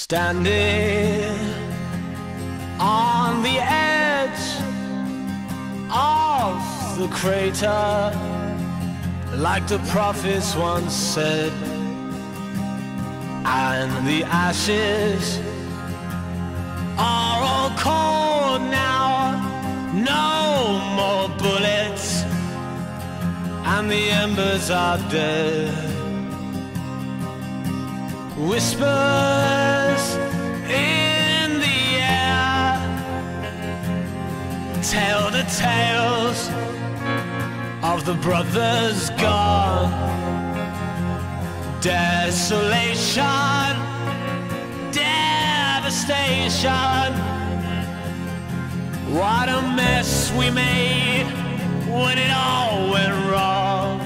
Standing on the edge of the crater, like the prophets once said, and the ashes are all cold now, no more bullets, and the embers are dead. Whispers in the air tell the tales of the brothers gone. Desolation, devastation, what a mess we made when it all went wrong.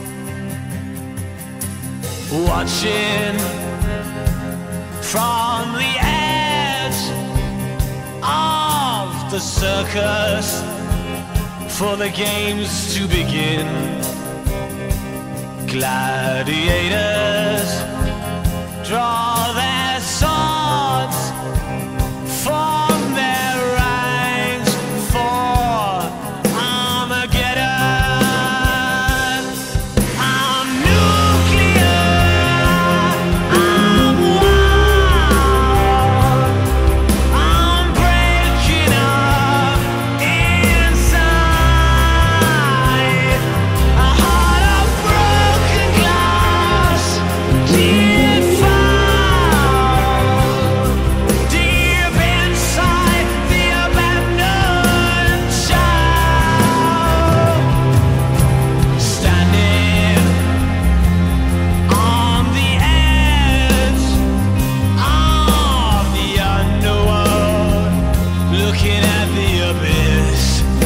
Watching from the edge of the circus for the games to begin. Gladiators draw their swords, form their ranks for Armageddon. I'm nuclear, I'm wild, I'm breaking up inside. A heart of broken glass, deep inside the abandoned child. Standing on the edge of the underworld, looking at the abyss,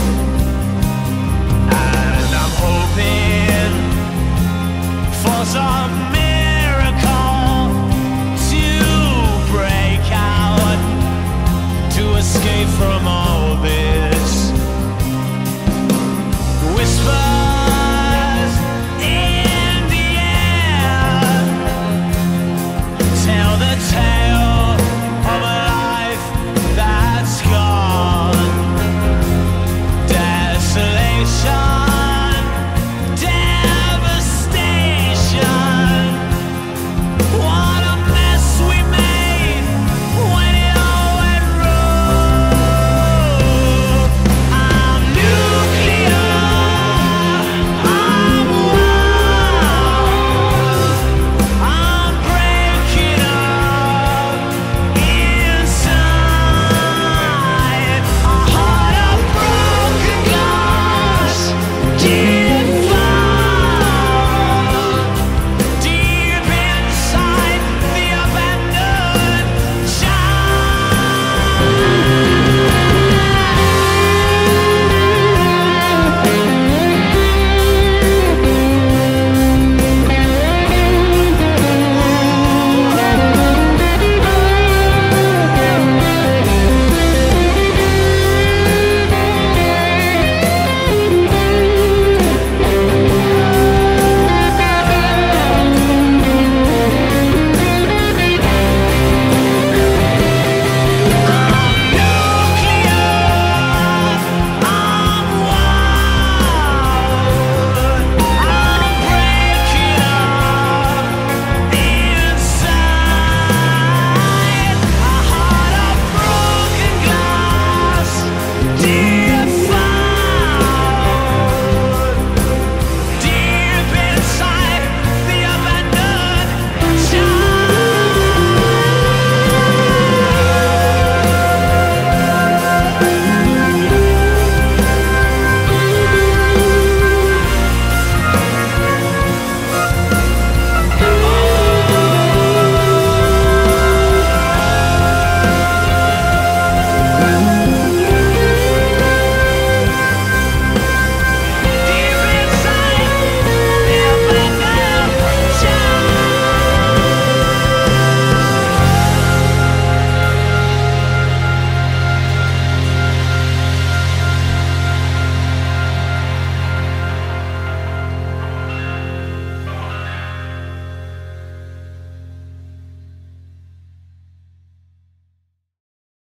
and I'm hoping for some miracle to break out, to escape from all this.